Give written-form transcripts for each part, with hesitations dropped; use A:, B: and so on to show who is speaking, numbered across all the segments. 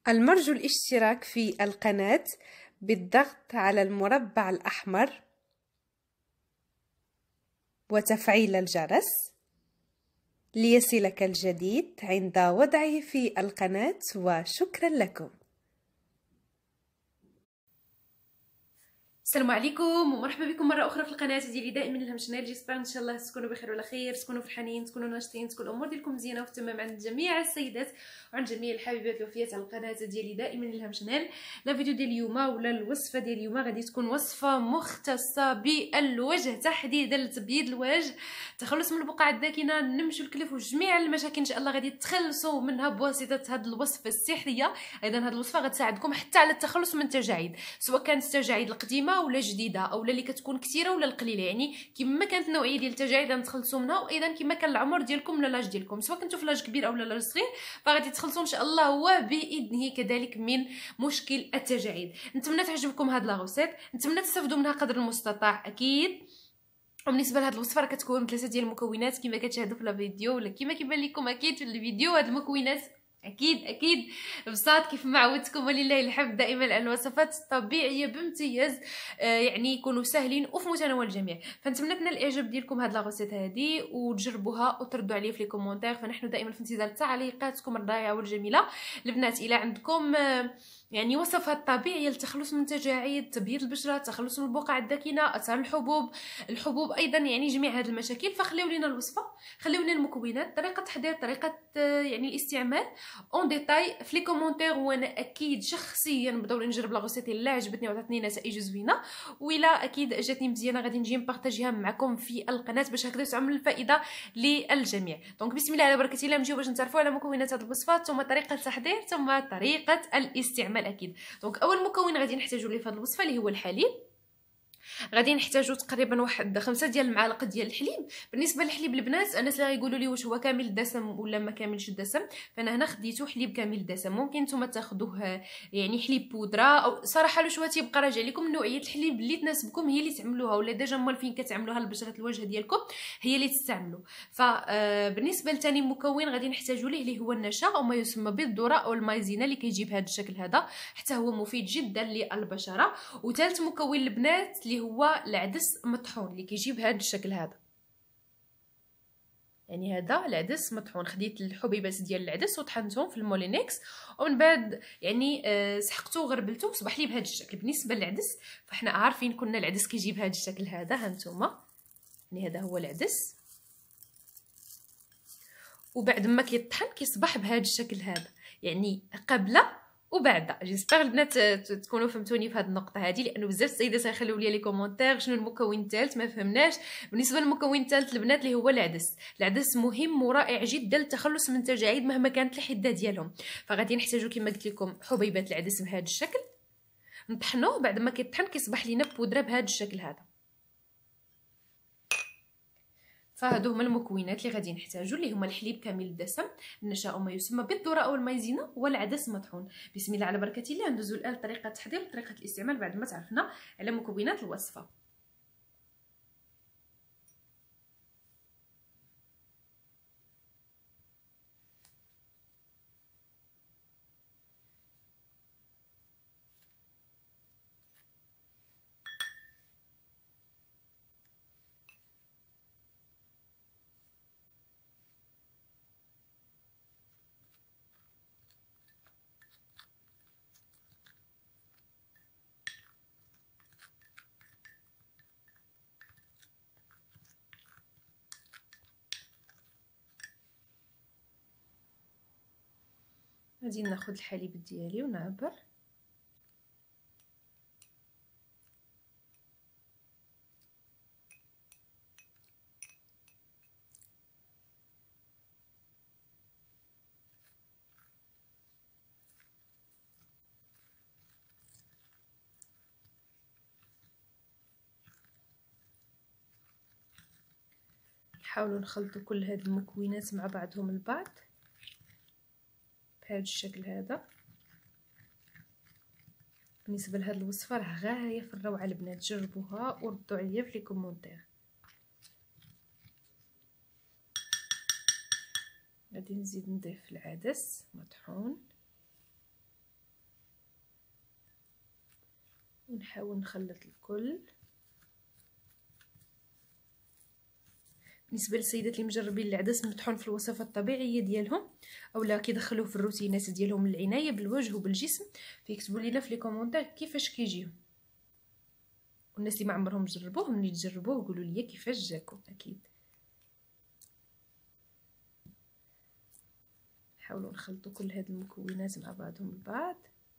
A: المرجو الاشتراك في القناة بالضغط على المربع الأحمر وتفعيل الجرس ليصلك الجديد عند وضعه في القناة، وشكرا لكم.
B: السلام عليكم ومرحبا بكم مره اخرى في القناه ديالي دائما الهم شنال. جيسبر ان شاء الله تكونوا بخير وعلى خير، تكونوا فرحانين، تكونوا ناشطين، تكون الامور ديالكم مزيانه وفي التمام عند جميع السيدات وعند جميع الحبيبات الوفيات على القناه ديالي دائما الهم شنال. لا فيديو ديال اليوم ولا الوصفه ديال اليوم غادي تكون وصفه مختصه بالوجه، تحديدا لتبييض الوجه، تخلص من البقع الداكنه، النمش والكلف وجميع المشاكل ان شاء الله غادي تخلصوا منها بواسطه هذه الوصفه السحريه. ايضا هذه الوصفه غتساعدكم حتى على التخلص من التجاعيد، سواء كانت التجاعيد القديمه ولا جديده او اللي كتكون كثيره ولا القليله، يعني كما كانت النوعيه ديال التجاعيد غنتخلصوا منها، وايضا كما كان العمر ديالكم ولا لاج ديالكم، سواء كنتو في لاج كبير او لاج صغير فغادي تخلصوا ان شاء الله وباذنه كذلك من مشكل التجاعيد. نتمنى تعجبكم هاد لا غوسيت، نتمنى تستافدوا منها قدر المستطاع اكيد. وبالنسبه لهاد الوصفه راه كتكون من 3 ديال المكونات كما كتشاهدوا في الفيديو ولا كما كيبان لكم اكيد في الفيديو. هاد المكونات اكيد بساط كيف ما عودتكم ولله الحمد دائما الوصفات الطبيعيه بامتياز، يعني يكونوا ساهلين وفي متناول الجميع. فنتمنى تنال الاعجاب ديالكم هاد لا غوسيت هادي وتجربوها وتردوا عليا في لي كومونتير، فنحن دائما في انتظار تعليقاتكم الرائعه والجميله. البنات الى عندكم يعني وصفات طبيعيه للتخلص من تجاعيد، تبييض البشره، التخلص من البقع الداكنه، اثار الحبوب ايضا، يعني جميع هذه المشاكل، فخليو لنا الوصفه، خليو لنا المكونات، طريقه التحضير، طريقه يعني الاستعمال اون ديتاي في لي كومونتير. وانا اكيد شخصيا بدور نجرب لا غوسيت الا عجبتني وعطاتني نتائج زوينه، ولا اكيد جاتني مزيانه غادي نجي نبارطاجيها معكم في القناه باش هكذا تعمل الفائده للجميع. دونك بسم الله على بركه الله، نمشيو باش نتعرفوا على مكونات هذه الوصفه ثم طريقه التحضير ثم طريقه الاستعمال اكيد. دونك اول مكون غادي نحتاجو ليه في هذه الوصفه اللي هو الحليب. غادي نحتاجو تقريبا واحد 5 ديال المعالق ديال الحليب. بالنسبه للحليب البنات، الناس اللي غيقولوا لي واش هو كامل الدسم ولا ما كاملش الدسم، فانا هنا خديتو حليب كامل الدسم. ممكن نتوما تاخذوه يعني حليب بودره، او صراحه واش هو تيبقى راجع لكم نوعيه الحليب اللي تناسبكم هي اللي تعملوها، ولا ديجا موالفين كتعملوها لبشره الوجه ديالكم هي اللي تستعملوا. فبالنسبه لثاني مكون غادي نحتاجو ليه اللي هو النشا او ما يسمى بالذره او المايزينا اللي كيجي بهذا الشكل هذا، حتى هو مفيد جدا للبشره. وثالث مكون البنات اللي هو العدس مطحون اللي كيجي بهذا الشكل هذا، يعني هذا العدس مطحون. خديت الحبيبات ديال العدس وطحنتهم في المولينكس، ومن بعد يعني سحقته وغربلته وصبح لي بهذا الشكل. بالنسبه للعدس فاحنا عارفين كنا العدس كيجي بهذا الشكل هذا، ها نتوما يعني هذا هو العدس، وبعد ما كيطحن كيصبح بهذا الشكل هذا، يعني قبل وبعد. جيسبر البنات تكونوا فهمتوني في هذه النقطه هذه، لانه بزاف السيدات غيخليو لي كومونتير شنو المكون الثالث ما فهمناش. بالنسبه للمكون الثالث البنات اللي هو العدس، العدس مهم ورائع جدا للتخلص من التجاعيد مهما كانت الحده ديالهم. فغادي نحتاجو كما قلت لكم حبيبات العدس بهذا الشكل، نطحنوه، بعد ما كيطحن كيصبح لينا بودره بهذا الشكل هذا. فهادو هما المكونات اللي غادي نحتاجو، اللي هما الحليب كامل الدسم، النشا او ما يسمى بالذره او المايزينا، والعدس مطحون. بسم الله على بركه الله، ندوزو الان لطريقه التحضير وطريقه الاستعمال بعد ما تعرفنا على مكونات الوصفه. غادي ناخذ الحليب ديالي ونعبر، نحاولوا نخلطوا كل هاد المكونات مع بعضهم البعض بهذا الشكل هذا. بالنسبه لهاد الوصفه راه غايه في الروعه البنات، جربوها وردوا عليا في لي كومونتير. غادي نزيد نضيف العدس مطحون، ونحاول نخلط الكل. بالنسبه للسيدات اللي مجربين العدس مطحون في الوصفات الطبيعيه ديالهم اولا كيدخلوه في الروتينات ديالهم العنايه بالوجه وبالجسم، فيكتبوا لينا في لي كومونتير كيفاش كيجيهم. والناس اللي ما عمرهم جربوه ملي تجربوه قولوا لي كيفاش جاكم. اكيد نحاولوا نخلطوا كل هاد المكونات مع بعضهم البعض.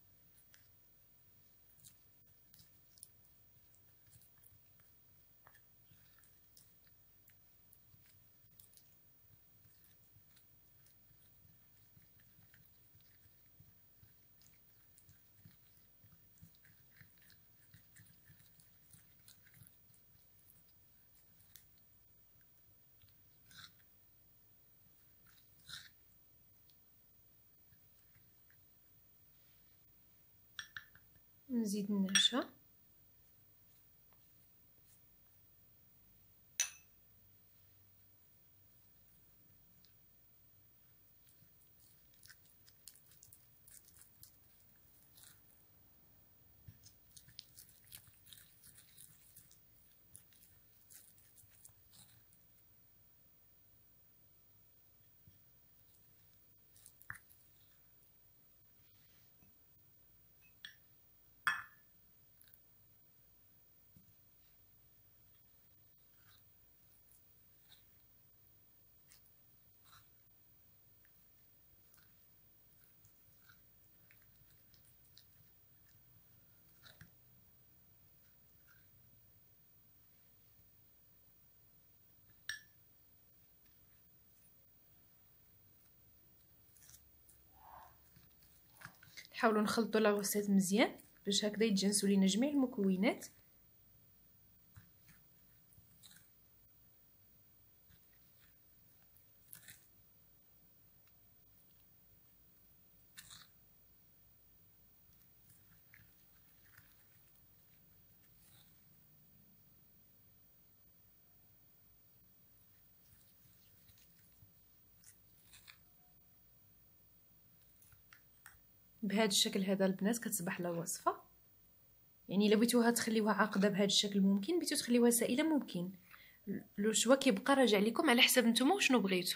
B: نزيد النشا، نحاولوا نخلطوا لاغوسيت مزيان باش هكذا يتجانسوا لينا جميع المكونات. بهذا الشكل هذا البنات كتصبح لا وصفه. يعني الا بغيتوها تخليوها عاقده بهذا الشكل ممكن، بغيتو تخليوها سائله ممكن، لو شوا كيبقى راجع لكم على حسب نتوما وشنو بغيتو.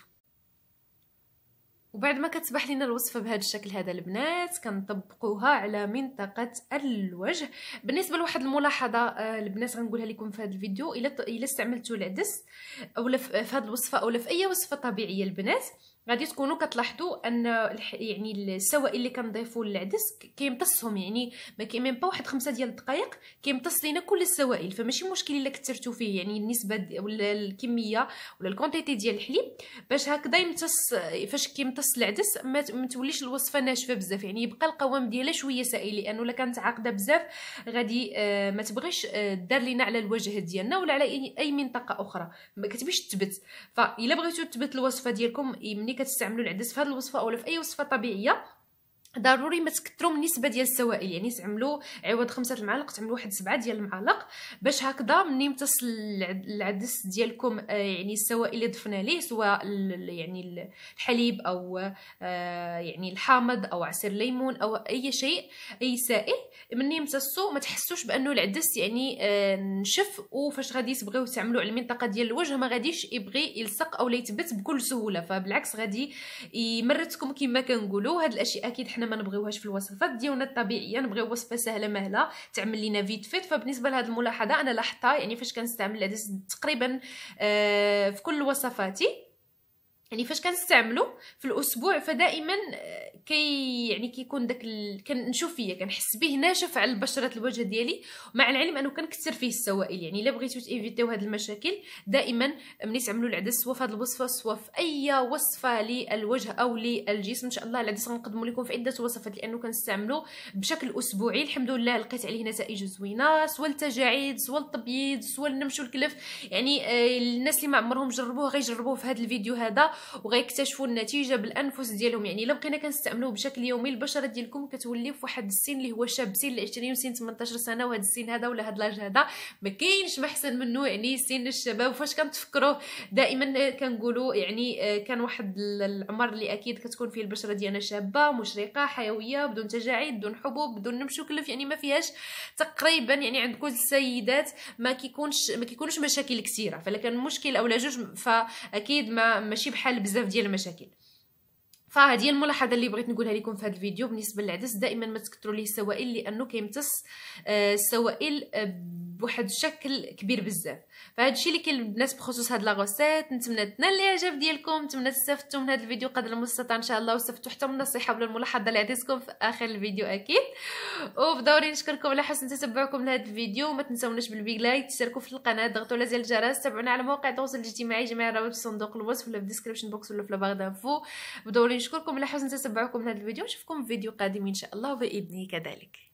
B: وبعد ما كتصبح لنا الوصفه بهذا الشكل هذا البنات كنطبقوها على منطقه الوجه. بالنسبه لواحد الملاحظه البنات غنقولها لكم في هذا الفيديو، الا استعملتوا العدس اولا في هذه الوصفه اولا في اي وصفه طبيعيه البنات غادي تكونوا كتلاحظوا ان يعني السوائل اللي كنضيفوا للعدس كيمتصهم، يعني ما كيمين با واحد 5 ديال الدقائق كيمتص لينا كل السوائل، فماشي مشكل الا كثرتوا فيه يعني النسبه ولا الكميه ولا الكونتيتي ديال الحليب باش هكذا يمتص. فاش كيمتص العدس ما توليش الوصفه ناشفه بزاف، يعني يبقى القوام ديالها شويه سائل، لانه الا كانت عاقده بزاف غادي ما تبغيش دار لينا على الوجه ديالنا ولا على اي منطقه اخرى، ما كتبغيش تثبت. فالا بغيتو تثبت الوصفه ديالكم ملي كتستعملوا العدس في هذه الوصفه اولا في اي وصفه طبيعيه ضروري ما تكثروا من النسبه ديال السوائل، يعني تعملوا عوض 5 المعالق تعملوا واحد 7 ديال المعالق باش هكذا ملي يمتص العدس ديالكم يعني السوائل اللي ضفنا ليه سواء يعني الحليب او يعني الحامض او عصير ليمون او اي شيء اي سائل، ملي يمتصوا ما تحسوش بانه العدس يعني نشف، وفاش غادي تبغيو تعملوا على المنطقه ديال الوجه ما غاديش يبغي يلصق او يثبت بكل سهوله، فبالعكس غادي يمرتكم كما كنقولوا. هاد الاشياء اكيد حنا ما نبغيوهاش في الوصفات ديالنا الطبيعيه، نبغيو وصفه سهله مهله تعمل لينا فيت فيت. فبالنسبه لهاد الملاحظه انا لاحظتها يعني فاش كنستعمل العدس تقريبا في كل وصفاتي، يعني فاش كنستعملو في الاسبوع فدائما يعني كيكون داك كنشوف فيه كنحس به ناشف على بشره الوجه ديالي، مع العلم انه كنكثر فيه السوائل. يعني الا بغيتو تيفيتيو هاد المشاكل دائما ملي تعملوا العدس سواء في هاد الوصفه سواء في اي وصفه للوجه او للجسم، ان شاء الله العدس غنقدموا لكم في عده وصفات لانه كنستعملو بشكل اسبوعي. الحمد لله لقيت عليه نتائج زوينه، سواء التجاعيد سواء التبييض سواء النمش والكلف. يعني الناس اللي ما عمرهم جربوه غيجربوه في هذا الفيديو هذا وغيكتشفوا النتيجه بالانفس ديالهم. يعني الا بقينا كنستعملوا كتستعملوه بشكل يومي البشره ديالكم كتولي في واحد السن اللي هو شاب، سن ال20 وسن 18 سنه، وهذا السن هذا ولا هذا لاج هذا ما كاينش ما احسن منه، يعني سن الشباب. فاش كنتفكروه دائما كنقولوا يعني كان واحد العمر اللي اكيد كتكون فيه البشره ديالنا شابه مشرقه حيويه بدون تجاعيد بدون حبوب بدون نمش وكلف، يعني ما فيهاش تقريبا يعني عند كل السيدات ما كيكونوش مشاكل كثيره. فلا كان مشكل او لا جوج فاكيد ماشي بحال بزاف ديال المشاكل. فهذه هي الملاحظه اللي بغيت نقولها لكم في هذا الفيديو. بالنسبه للعدس دائما ما تكثروا ليه السوائل لانه كيمتص السوائل بواحد الشكل كبير بزاف. فهذا الشيء اللي كاين البنات بخصوص هاد لاغوسيت. نتمنى تنال الاعجاب ديالكم، نتمنى تستافدوا من هذا الفيديو قدر المستطاع ان شاء الله، واستفدتوا حتى من النصيحه ولا الملاحظه اللي عطيتكم في اخر الفيديو اكيد. وبدوري نشكركم على حسن تتبعكم لهذا الفيديو، وما تنساوناش بالبيج لايك، تشتركوا في القناه، ضغطوا على زر الجرس، تابعونا على مواقع التواصل الاجتماعي، جميع الروابط في صندوق الوصف ولا في الديسكريبشن بوكس ولا في لا باغ دانفو. بدوري نشكركم على حسن تتبعكم لهذا الفيديو، نشوفكم في فيديو قادم ان شاء الله وباذنه كذلك.